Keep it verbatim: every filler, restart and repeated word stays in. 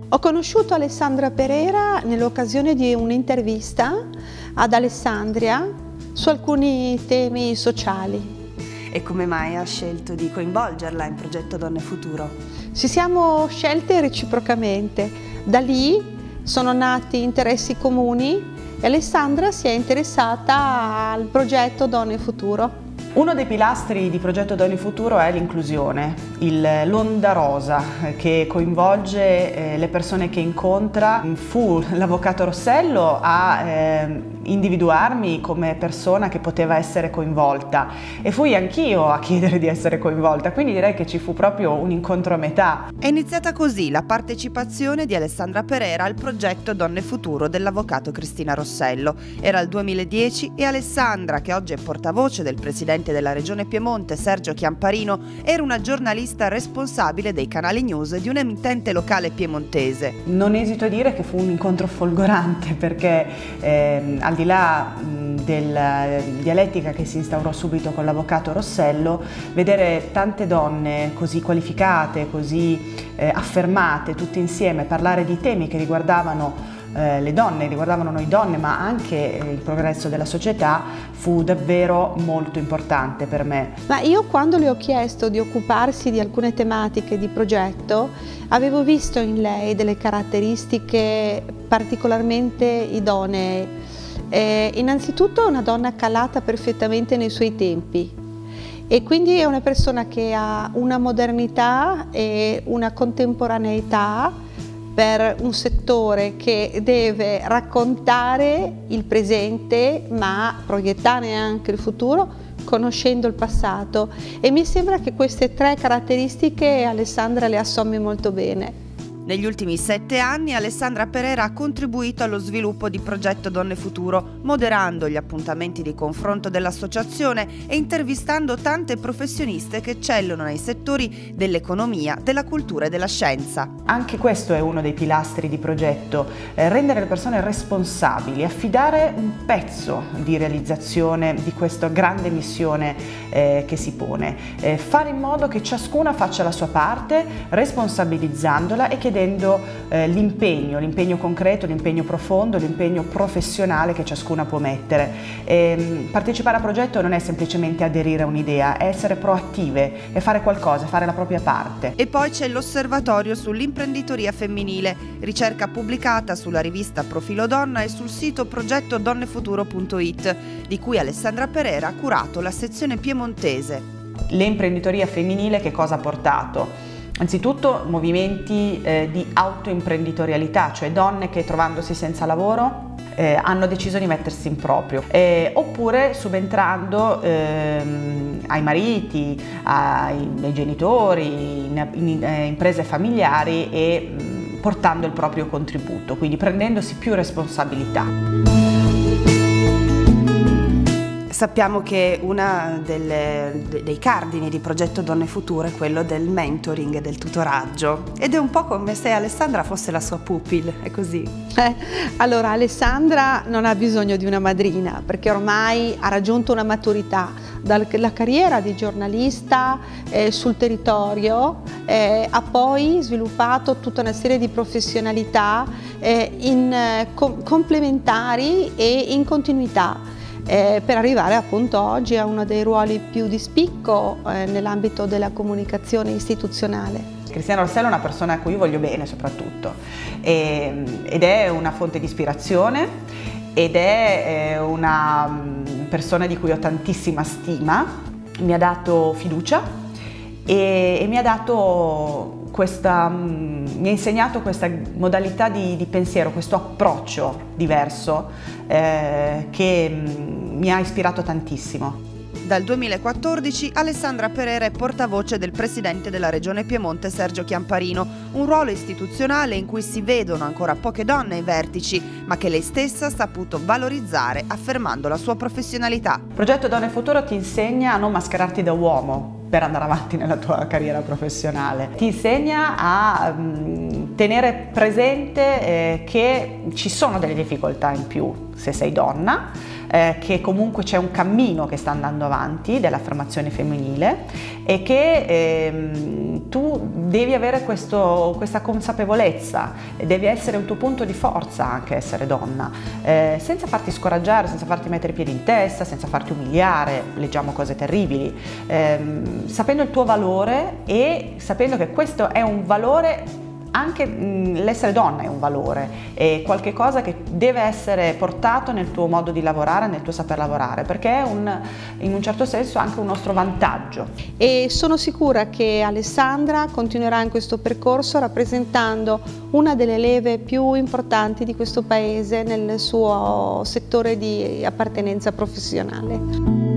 Ho conosciuto Alessandra Perera nell'occasione di un'intervista ad Alessandria su alcuni temi sociali. E come mai ha scelto di coinvolgerla in Progetto Donne Futuro? Ci siamo scelte reciprocamente. Da lì sono nati interessi comuni e Alessandra si è interessata al progetto Donne Futuro. Uno dei pilastri di Progetto Donne Futuro è l'inclusione, l'onda rosa che coinvolge eh, le persone che incontra. Fu l'avvocato Rossello a eh, individuarmi come persona che poteva essere coinvolta e fui anch'io a chiedere di essere coinvolta, quindi direi che ci fu proprio un incontro a metà. È iniziata così la partecipazione di Alessandra Perera al progetto Donne Futuro dell'avvocato Cristina Rossello. Era il duemiladieci e Alessandra, che oggi è portavoce del presidente della Regione Piemonte Sergio Chiamparino, era una giornalista responsabile dei canali news di un emittente locale piemontese. Non esito a dire che fu un incontro folgorante perché eh, al di là mh, della dialettica che si instaurò subito con l'avvocato Rossello, vedere tante donne così qualificate, così eh, affermate, tutte insieme, parlare di temi che riguardavano Eh, le donne, riguardavano noi donne, ma anche eh, il progresso della società, fu davvero molto importante per me. Ma io, quando le ho chiesto di occuparsi di alcune tematiche di progetto, avevo visto in lei delle caratteristiche particolarmente idonee. Eh, innanzitutto è una donna calata perfettamente nei suoi tempi e quindi è una persona che ha una modernità e una contemporaneità per un settore che deve raccontare il presente ma proiettare anche il futuro, conoscendo il passato, e mi sembra che queste tre caratteristiche Alessandra le assommi molto bene. Negli ultimi sette anni Alessandra Perera ha contribuito allo sviluppo di Progetto Donne Futuro, moderando gli appuntamenti di confronto dell'associazione e intervistando tante professioniste che eccellono nei settori dell'economia, della cultura e della scienza. Anche questo è uno dei pilastri di progetto, eh, rendere le persone responsabili, affidare un pezzo di realizzazione di questa grande missione eh, che si pone, eh, fare in modo che ciascuna faccia la sua parte, responsabilizzandola e chiedendo Eh, l'impegno, l'impegno concreto, l'impegno profondo, l'impegno professionale che ciascuna può mettere. E, partecipare a progetto non è semplicemente aderire a un'idea, è essere proattive, è fare qualcosa, fare la propria parte. E poi c'è l'osservatorio sull'imprenditoria femminile, ricerca pubblicata sulla rivista Profilo Donna e sul sito progetto donne futuro punto it, di cui Alessandra Perera ha curato la sezione piemontese. L'imprenditoria femminile che cosa ha portato? Anzitutto movimenti eh, di autoimprenditorialità, cioè donne che, trovandosi senza lavoro, eh, hanno deciso di mettersi in proprio, eh, oppure subentrando ehm, ai mariti, ai, ai genitori, in, in, in eh, imprese familiari e mh, portando il proprio contributo, quindi prendendosi più responsabilità. Sappiamo che uno dei cardini di Progetto Donne Futuro è quello del mentoring e del tutoraggio, ed è un po' come se Alessandra fosse la sua pupil, è così? Eh, allora, Alessandra non ha bisogno di una madrina perché ormai ha raggiunto una maturità. Dalla carriera di giornalista eh, sul territorio eh, ha poi sviluppato tutta una serie di professionalità eh, in, eh, com complementari e in continuità. Eh, per arrivare appunto oggi a uno dei ruoli più di spicco eh, nell'ambito della comunicazione istituzionale. Cristina Rossello è una persona a cui io voglio bene soprattutto, e, ed è una fonte di ispirazione ed è eh, una persona di cui ho tantissima stima, mi ha dato fiducia e, e mi ha dato questa, mi ha insegnato questa modalità di, di pensiero, questo approccio diverso eh, che mi ha ispirato tantissimo. Dal duemilaquattordici Alessandra Perera è portavoce del presidente della Regione Piemonte Sergio Chiamparino, un ruolo istituzionale in cui si vedono ancora poche donne ai vertici, ma che lei stessa ha saputo valorizzare affermando la sua professionalità. Progetto Donne Futuro ti insegna a non mascherarti da uomo per andare avanti nella tua carriera professionale, ti insegna a um, tenere presente eh, che ci sono delle difficoltà in più se sei donna, eh, che comunque c'è un cammino che sta andando avanti dell'affermazione femminile e che ehm, tu devi avere questo, questa consapevolezza, devi essere un tuo punto di forza anche essere donna, eh, senza farti scoraggiare, senza farti mettere i piedi in testa, senza farti umiliare, leggiamo cose terribili, ehm, sapendo il tuo valore e sapendo che questo è un valore. Anche l'essere donna è un valore, è qualche cosa che deve essere portato nel tuo modo di lavorare, nel tuo saper lavorare, perché è un, in un certo senso anche un nostro vantaggio. E sono sicura che Alessandra continuerà in questo percorso rappresentando una delle leve più importanti di questo paese nel suo settore di appartenenza professionale.